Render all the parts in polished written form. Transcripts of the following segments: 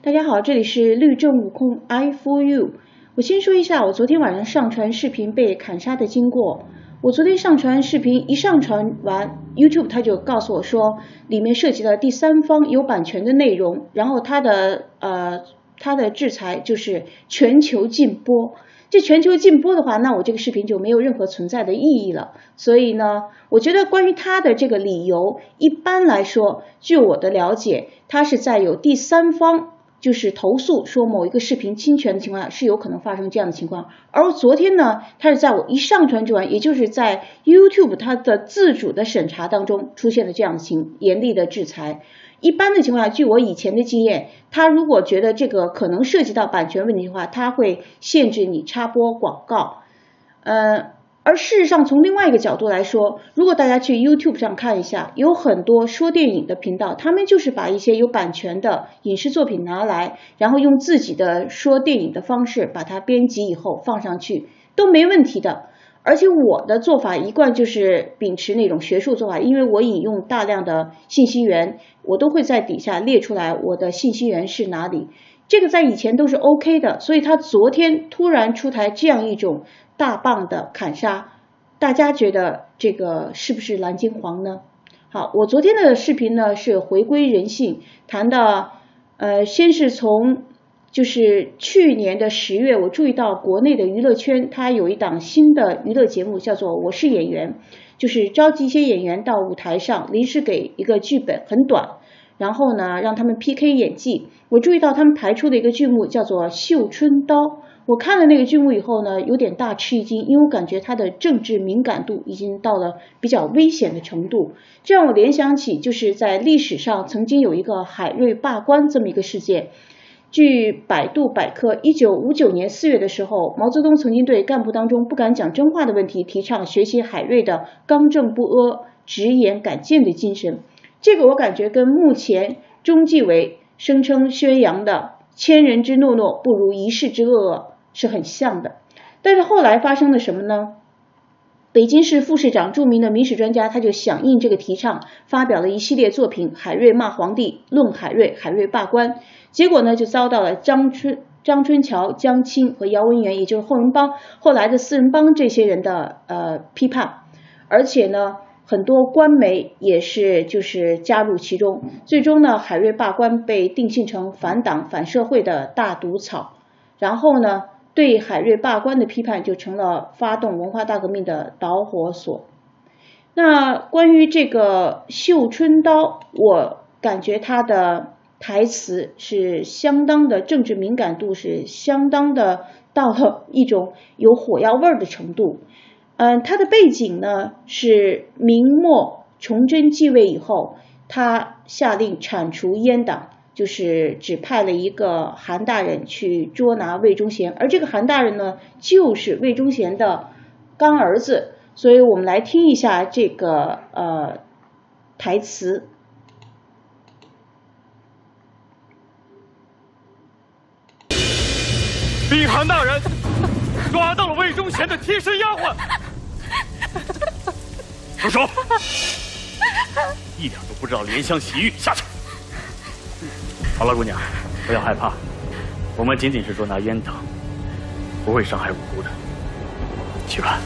大家好，这里是律政悟空 I for you。我先说一下我昨天晚上上传视频被砍杀的经过。我昨天上传视频一上传完 ，YouTube 它就告诉我说里面涉及了第三方有版权的内容，然后它的制裁就是全球禁播。这全球禁播的话，那我这个视频就没有任何存在的意义了。所以呢，我觉得关于它的这个理由，一般来说，据我的了解，它是在有第三方就是投诉说某一个视频侵权的情况下，是有可能发生这样的情况。而昨天呢，它是在我一上传之完，也就是在 YouTube 它的自主的审查当中出现了这样的严厉的制裁。一般的情况下，据我以前的经验，他如果觉得这个可能涉及到版权问题的话，他会限制你插播广告。而事实上从另外一个角度来说，如果大家去 YouTube 上看一下，有很多说电影的频道，他们就是把一些有版权的影视作品拿来，然后用自己的说电影的方式把它编辑以后放上去，都没问题的。而且我的做法一贯就是秉持那种学术做法，因为我引用大量的信息源，我都会在底下列出来我的信息源是哪里。这个在以前都是 OK 的，所以他昨天突然出台这样一种大棒的砍杀，大家觉得这个是不是蓝金黄呢？好，我昨天的视频呢是回归人性，谈的先是从就是去年的10月，我注意到国内的娱乐圈它有一档新的娱乐节目叫做《我是演员》，就是召集一些演员到舞台上，临时给一个剧本很短，然后呢让他们 PK 演技。我注意到他们排出的一个剧目叫做《绣春刀》，我看了那个剧目以后呢，有点大吃一惊，因为我感觉它的政治敏感度已经到了比较危险的程度。这让我联想起就是在历史上曾经有一个海瑞罢官这么一个事件。据百度百科，1959年4月的时候，毛泽东曾经对干部当中不敢讲真话的问题提倡学习海瑞的刚正不阿、直言敢谏的精神。这个我感觉跟目前中纪委声称宣扬的千人之诺诺不如一世之恶恶是很像的。但是后来发生了什么呢？北京市副市长著名的民史专家他就响应这个提倡，发表了一系列作品，海瑞骂皇帝、论海瑞、海瑞罢官。结果呢就遭到了张春桥、江青和姚文元，也就是后人帮后来的四人帮这些人的批判。而且呢很多官媒也是就是加入其中，最终呢海瑞罢官被定性成反党反社会的大毒草。然后呢对海瑞罢官的批判就成了发动文化大革命的导火索。那关于这个绣春刀，我感觉它的台词是相当的政治敏感度，是相当的到了一种有火药味的程度。它的背景呢是明末崇祯继位以后，他下令铲除阉党，就是只派了一个韩大人去捉拿魏忠贤，而这个韩大人呢就是魏忠贤的干儿子。所以我们来听一下这个台词。 禀韩大人，抓到了魏忠贤的贴身丫鬟。住手！一点都不知道怜香惜玉，下去。好了，姑娘，不要害怕，我们仅仅是捉拿阉党，不会伤害无辜的。去吧。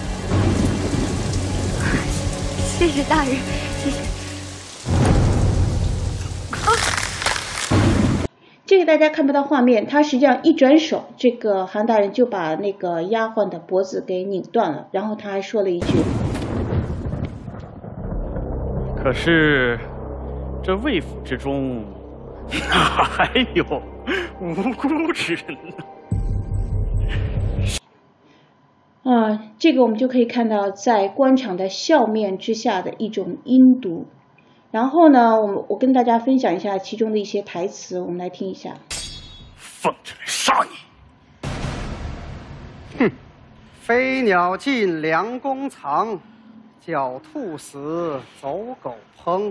谢谢大人，谢谢。 这个大家看不到画面，他实际上一转手，这个韩大人就把那个丫鬟的脖子给拧断了，然后他还说了一句： 可是这魏府之中哪还有无辜之人呢？ 这个我们就可以看到在官场的笑面之下的一种阴毒。然后呢我跟大家分享一下其中的一些台词，我们来听一下。 放着来杀你！ 哼，飞鸟尽，良弓藏，狡兔死，走狗烹。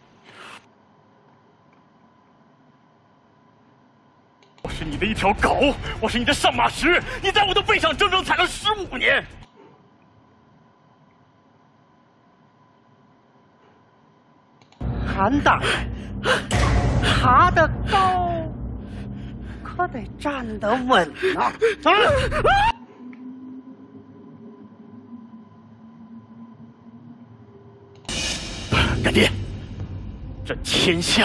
我是你的一条狗，我是你的上马石，你在我的背上整整踩了15年。 韩大人爬得高， 可得站得稳呐！ 干爹，这天下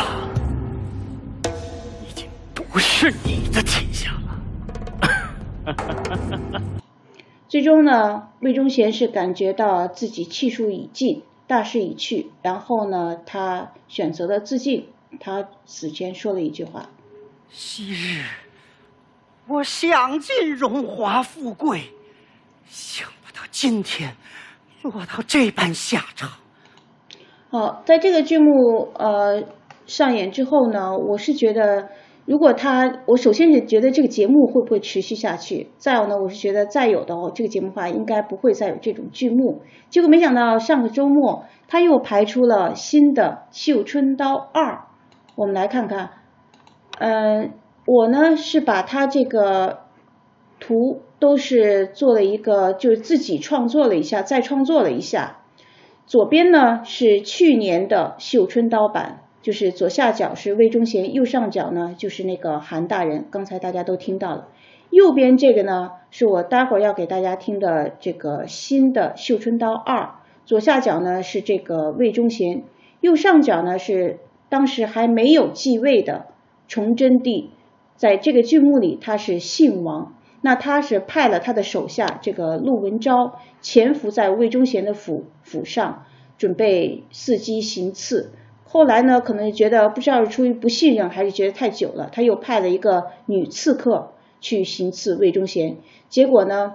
已经不是你的天下了。 最终呢，魏忠贤是感觉到自己气数已尽，大势已去，然后呢，他选择了自尽。他死前说了一句话： 昔日我享尽荣华富贵，想不到今天落到这般下场。 好，在这个剧目上演之后呢，我是觉得，如果我首先是觉得这个节目会不会持续下去，再有呢，我是觉得再有的这个节目的话，应该不会再有这种剧目。结果没想到上个周末他又排出了新的《绣春刀2》，我们来看看。我呢是把他这个图都是做了一个，就是自己创作了一下，再创作了一下。左边呢是去年的绣春刀版，就是左下角是魏忠贤，右上角呢就是那个韩大人，刚才大家都听到了。右边这个呢是我待会儿要给大家听的这个新的绣春刀2，左下角呢是这个魏忠贤，右上角呢是当时还没有继位的崇祯帝，在这个剧目里他是信王。那他是派了他的手下这个陆文昭潜伏在魏忠贤的府上，准备伺机行刺。后来呢，可能觉得不知道是出于不信任还是觉得太久了，他又派了一个女刺客去行刺魏忠贤。结果呢，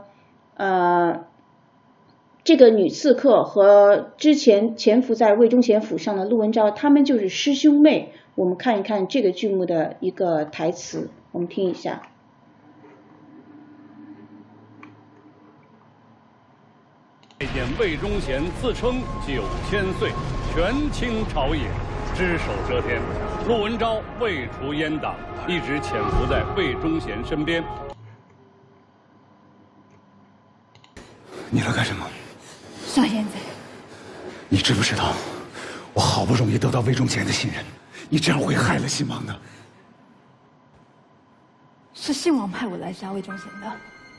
这个女刺客和之前潜伏在魏忠贤府上的陆文昭，他们就是师兄妹。我们看一看这个剧目的一个台词，我们听一下。 拜见魏忠贤自称9000岁，权倾朝野，只手遮天。陆文昭未除阉党，一直潜伏在魏忠贤身边。 你来干什么？ 少爷子， 你知不知道，我好不容易得到魏忠贤的信任，你这样会害了信王的。 是信王派我来杀魏忠贤的。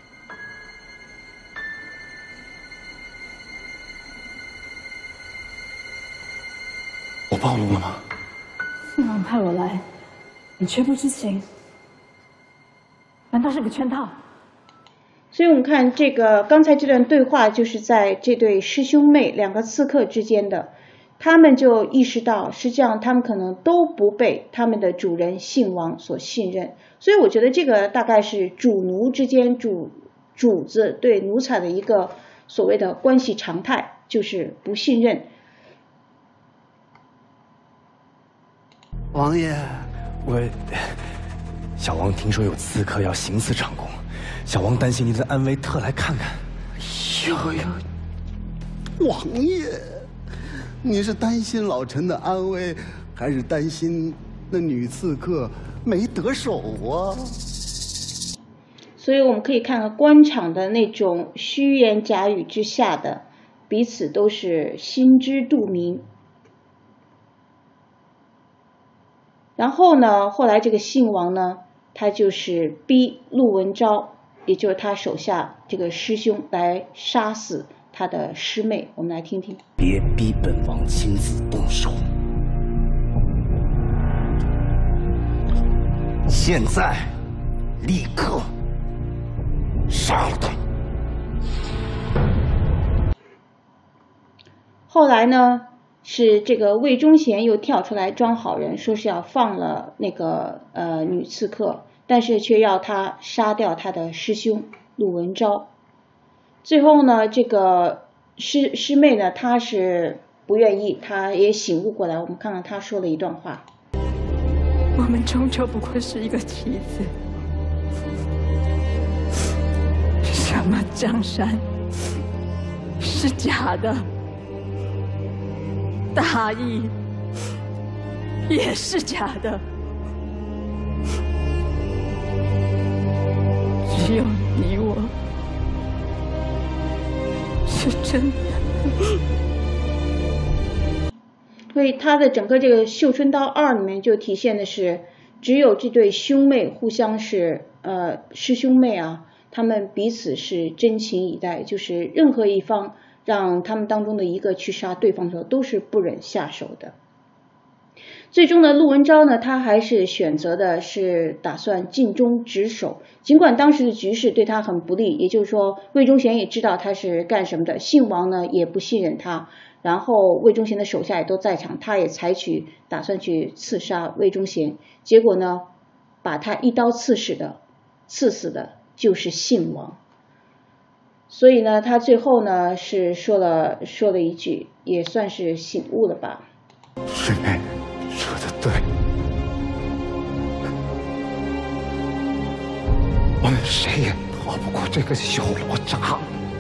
我暴露了吗？ 信王派我来，你却不知情，难道是个圈套？ 所以我们看这个刚才这段对话，就是在这对师兄妹两个刺客之间的，他们就意识到，实际上他们可能都不被他们的主人信王所信任。所以我觉得这个大概是主奴之间主子对奴才的一个所谓的关系常态，就是不信任。 王爷，小王听说有刺客要行刺长宫，小王担心您的安危，特来看看。 哎呀，王爷，你是担心老臣的安危，还是担心那女刺客没得手啊？ 所以我们可以看看官场的那种虚言假语之下的彼此都是心知肚明。然后呢，后来这个信王呢，他就是逼陆文昭，也就是他手下这个师兄来杀死他的师妹。我们来听听。 别逼本王亲自动手，现在立刻杀了他。 后来呢，是这个魏忠贤又跳出来装好人，说是要放了那个女刺客，但是却要他杀掉他的师兄陆文昭。最后呢，这个师妹呢，她是不愿意，她也醒悟过来。我们看看她说了一段话： 我们终究不过是一个棋子，什么江山是假的，大义也是假的，只有你我是真的。 所以他的整个这个《绣春刀2》里面就体现的是只有这对兄妹互相是师兄妹啊，他们彼此是真情以待，就是任何一方让他们当中的一个去杀对方的时候，都是不忍下手的。最终呢，陆文昭呢，他还是选择的是打算尽忠职守，尽管当时的局势对他很不利，也就是说魏忠贤也知道他是干什么的，信王呢也不信任他，然后魏忠贤的手下也都在场，他也打算去刺杀魏忠贤，结果呢，把他一刀刺死的就是信王。所以呢，他最后呢是说了一句，也算是醒悟了吧。 师妹说的对，我们谁也逃不过这个修罗闸。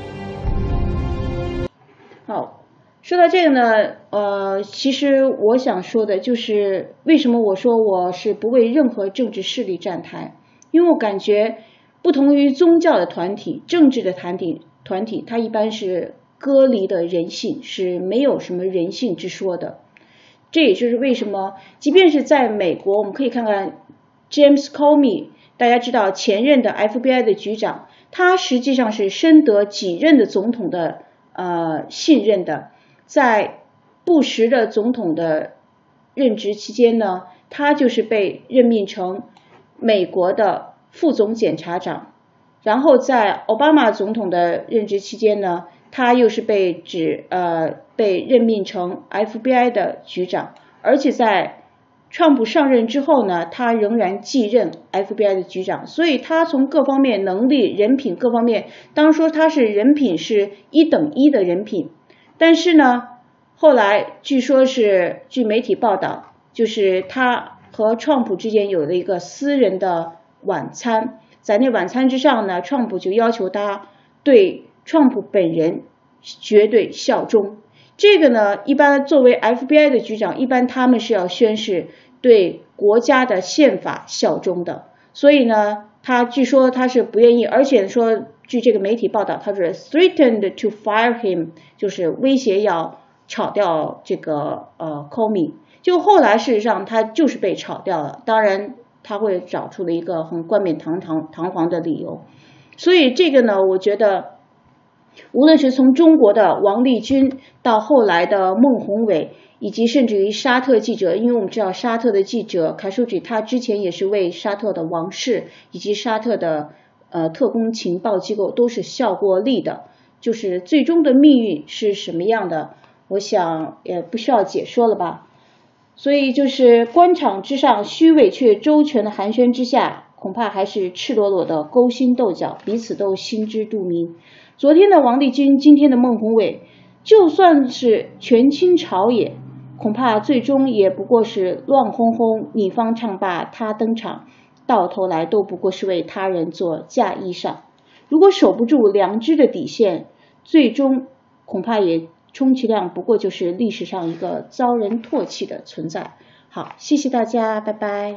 好，说到这个呢，其实我想说的就是为什么我说我是不为任何政治势力站台，因为我感觉不同于宗教的团体，政治的团体它一般是割离的人性，是没有什么人性之说的。这也就是为什么即便是在美国，我们可以看看 James Comey， 大家知道前任的 FBI 的局长，他实际上是深得几任的总统的信任的。在布什的总统的任职期间呢，他就是被任命成美国的副总检察长，然后在奥巴马总统的任职期间呢，他又是被任命成 FBI 的局长，而且在川普上任之后呢，他仍然继任 FBI 的局长，所以他从各方面能力、人品各方面，当然说他是人品是1等1的人品，但是呢，后来据媒体报道，就是他和川普之间有了一个私人的晚餐，在那晚餐之上呢，川普就要求他对川普本人绝对效忠。这个呢，一般作为 FBI 的局长，一般他们是要宣誓对国家的宪法效忠的，所以呢，据说他是不愿意，而且说据这个媒体报道，他是 threatened to fire him， 就是威胁要炒掉这个Comey， 就后来事实上他就是被炒掉了，当然他会找出了一个很冠冕堂皇的理由，所以这个呢，我觉得无论是从中国的王立军到后来的孟宏伟，以及甚至于沙特记者，因为我们知道沙特的记者卡舒吉，他之前也是为沙特的王室以及沙特的特工情报机构都是效过力的，就是最终的命运是什么样的，我想也不需要解说了吧。所以就是官场之上虚伪却周全的寒暄之下，恐怕还是赤裸裸的勾心斗角，彼此都心知肚明。昨天的王立军，今天的孟宏伟，就算是权倾朝野，恐怕最终也不过是乱哄哄，你方唱罢他登场，到头来都不过是为他人做嫁衣裳。如果守不住良知的底线，最终恐怕也充其量不过就是历史上一个遭人唾弃的存在。好，谢谢大家，拜拜。